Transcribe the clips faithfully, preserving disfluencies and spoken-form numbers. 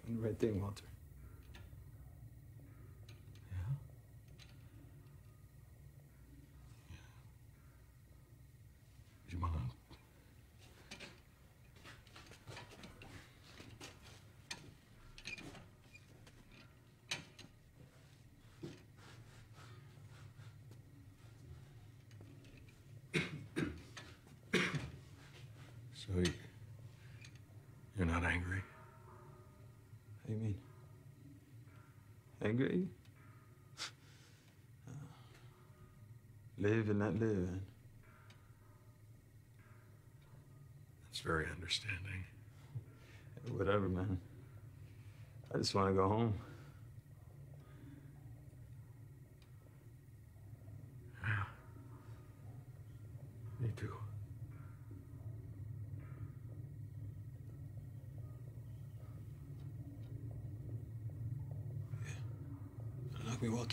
the right thing, Walter. Yeah? Yeah. You wanna... So you, you're not angry? What do you mean? Angry? uh, live and not live. Man. That's very understanding. Whatever, man. I just want to go home. Yeah. Me too. Unlock me, Walter.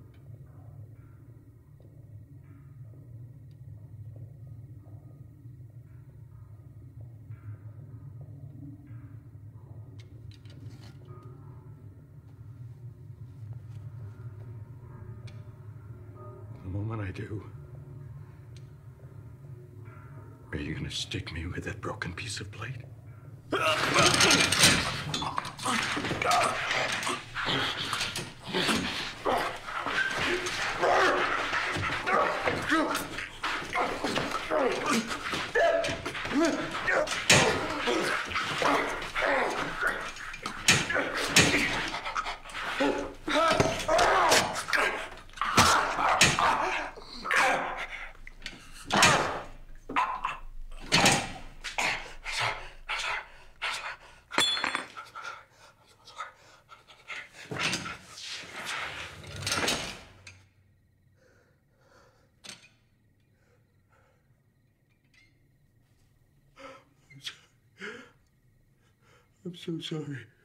The moment I do, are you gonna stick me with that broken piece of plate? I'm so sorry.